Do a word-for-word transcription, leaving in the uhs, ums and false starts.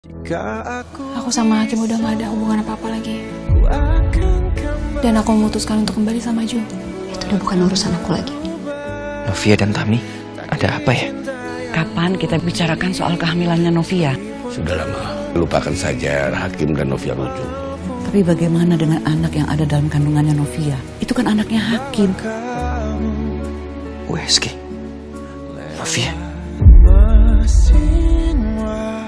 Aku sama Hakim udah gak ada hubungan apa-apa lagi. Dan aku memutuskan untuk kembali sama Jo. Itu udah bukan urusan aku lagi. Novia dan Tami, ada apa ya? Kapan kita bicarakan soal kehamilannya Novia? Sudah lama, lupakan saja Hakim dan Novia rujuk. Tapi bagaimana dengan anak yang ada dalam kandungannya Novia? Itu kan anaknya Hakim. U S G, Novia.